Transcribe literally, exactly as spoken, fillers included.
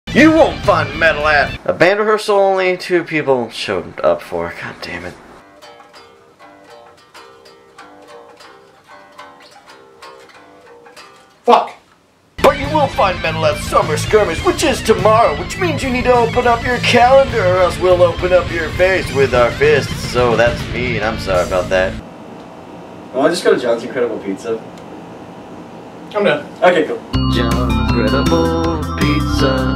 You won't find metal at a band rehearsal only two people showed up for. God damn it. Fuck. But you will find metal at Summer Skirmish, which is tomorrow, which means you need to open up your calendar or else we'll open up your face with our fists. So that's me, and I'm sorry about that. Well, I just go to John's Incredible Pizza. I'm done. Okay, cool. John's Incredible Pizza.